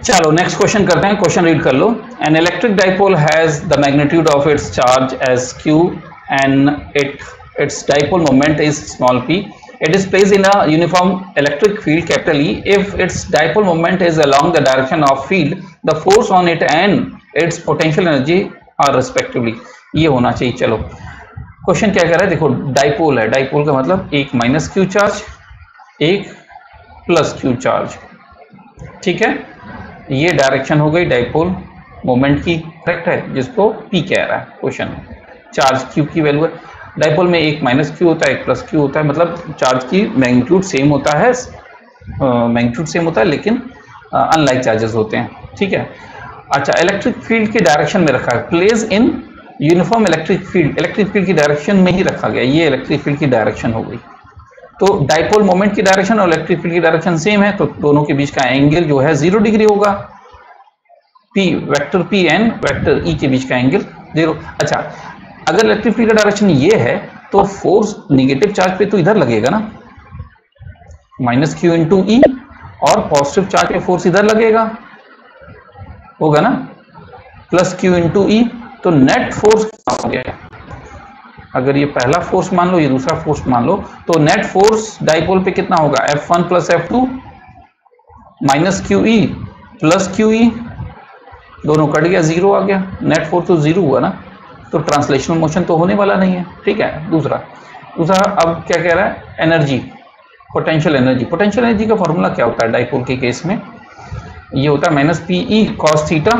चलो next question करते हैं, क्वेश्चन रीड कर लो। An electric dipole has the magnitude of its charge as Q and its dipole moment is small p. It is placed in a uniform electric field capital E. If its dipole moment is along the direction of field, the force on it and its potential energy are respectively. ये होना चाहिए। चलो question क्या कह रहा है, देखो dipole है, डाइपोल का मतलब एक माइनस क्यू चार्ज एक प्लस क्यू चार्ज, ठीक है। ये डायरेक्शन हो गई डाइपोल मोमेंट की, करेक्ट है, जिसको P कह रहा है क्वेश्चन। चार्ज Q की वैल्यू है, डाइपोल में एक माइनस क्यू होता है एक प्लस क्यू होता है, मतलब चार्ज की मैग्नीट्यूड सेम होता है, लेकिन अनलाइक चार्जेस होते हैं, ठीक है। अच्छा, इलेक्ट्रिक फील्ड की डायरेक्शन में रखा है, place in uniform electric field की डायरेक्शन में ही रखा गया, ये इलेक्ट्रिक फील्ड की डायरेक्शन हो गई। तो डाइपोल मोमेंट की डायरेक्शन और इलेक्ट्रिक फील्ड की डायरेक्शन सेम है, तो दोनों के बीच का एंगल जो है 0 डिग्री होगा। Vector P and vector E के बीच का एंगल 0। अच्छा, अगर इलेक्ट्रिक फील्ड का डायरेक्शन ये है तो फोर्स निगेटिव चार्ज पे तो इधर लगेगा ना, माइनस क्यू इंटू ई, और पॉजिटिव चार्ज पे फोर्स इधर लगेगा, होगा ना, प्लस क्यू इंटू ई। तो नेट फोर्स हो गया, अगर ये पहला फोर्स मान लो ये दूसरा फोर्स मान लो, तो नेट फोर्स डाइपोल पे कितना होगा, F1 plus F2 minus Q E plus Q E, दोनों कट गया, 0 आ गया, नेट फोर्स तो 0 हुआ ना, तो ट्रांसलेशनल मोशन तो होने वाला नहीं है, ठीक है। दूसरा अब क्या कह रहा है, एनर्जी, पोटेंशियल एनर्जी का फॉर्मूला क्या होता है डाइपोल के केस में, ये होता है minus P E cos theta,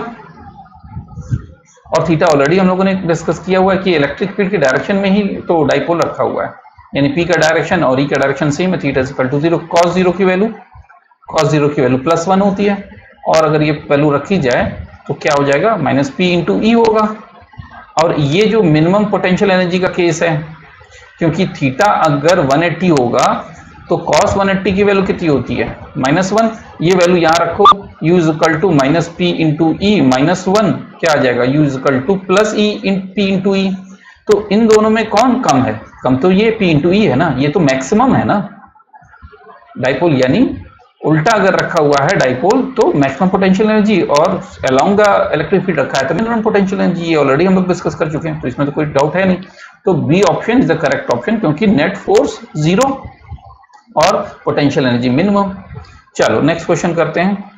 और थीटा ऑलरेडी हम लोगों ने डिस्कस किया हुआ है कि इलेक्ट्रिक फील्ड की डायरेक्शन में ही तो डाइपोल रखा हुआ है, यानी पी का डायरेक्शन और ई का डायरेक्शन सेम है, theta is equal to 0। Cos zero की वैल्यू प्लस 1 होती है, और अगर ये वैल्यू रखी जाए तो क्या हो जाएगा, माइनस पी इंटू ई होगा। और ये जो मिनिमम पोटेंशियल एनर्जी का केस है, क्योंकि थीटा अगर 180 होगा तो cos 180 की वैल्यू कितनी होती है, -1। ये वैल्यू यहां रखो, u is equal to minus P into E -1, क्या आ जाएगा, u is equal to plus E P into E. तो इन दोनों में कौन कम है, कम तो ये p इंटू ई है ना, ये तो मैक्सिमम है ना डाइपोल, यानी उल्टा अगर रखा हुआ है डाइपोल तो मैक्सिमम पोटेंशियल एनर्जी, और अलोंग द इलेक्ट्रिक फील्ड रखा है तो मिनिमम पोटेंशियल एनर्जी, ये ऑलरेडी हम लोग डिस्कस कर चुके हैं, तो इसमें तो कोई डाउट है नहीं। तो B option is the correct option, क्योंकि नेट फोर्स 0 और पोटेंशियल एनर्जी मिनिमम। चलो नेक्स्ट क्वेश्चन करते हैं।